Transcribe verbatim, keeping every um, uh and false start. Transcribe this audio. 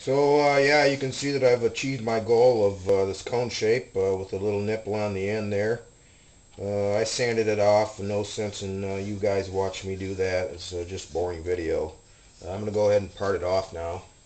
So uh, yeah, you can see that I've achieved my goal of uh, this cone shape uh, with a little nipple on the end there. Uh, I sanded it off. No sense in uh, you guys watching me do that. It's uh, just boring video. I'm going to go ahead and part it off now.